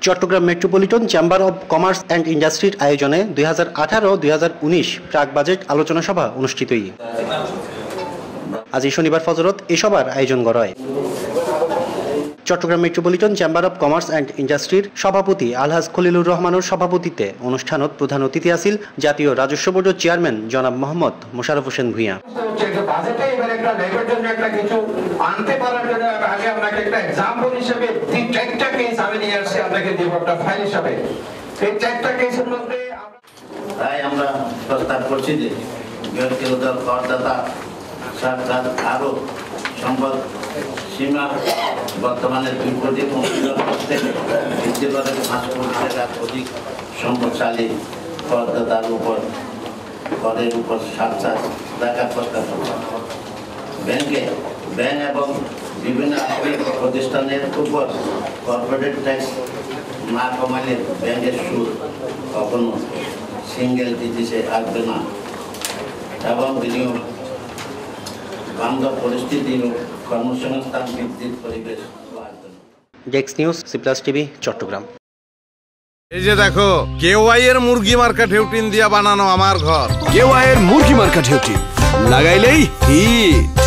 Chittagong metropolitan chamber of commerce and ইন্ডাস্ট্রির আয়োজনে 2018-2019 প্রাক বাজেট আলোচনা সভা অনুষ্ঠিত। আজ শনিবার ফজরত এ সভার আয়োজন করা হয়। Chattogram metropolitan chamber of commerce and ইন্ডাস্ট্রির সভাপতি আলহাজ খলিলুর রহমানের সভাপতিত্বে অনুষ্ঠানত প্রধান অতিথি আছিল জাতীয় রাজস্ব বোর্ডের চেয়ারম্যান জনাব মোহাম্মদ মোশাররফ হোসেন ভূঁইয়া। তাই আমরা প্রস্তাব করছি যে করদাতা সরকার আরো সম্পদ সীমা বর্তমানে 2 কোটি বৃদ্ধি করে 5 কোটি টাকা অধিক সম্পদশালী করদাতার উপর করের উপর সাবচার্জ দেখার প্রস্তাব ব্যাংক এবং বিভিন্ন আর্থিক প্রতিষ্ঠানের উপর কর্পোরেট ট্যাক্স না কমালে ব্যাংকের সুদ কখনো সিঙ্গেল ডিজিটে আসবে না এবং বিনিয়োগ বান্ধব পরিস্থিতি ও কর্মসংস্থান বৃদ্ধির পরিবেশ। Desk news C+ TV Chattogram. এই যে দেখো কেওয়াই এর মুরগি মার্কা ঢেউটিন দিয়া বানানো আমার ঘর। কেওয়াই এর মুরগি মার্কা ঢেউটিন লাগাইলেই হিট।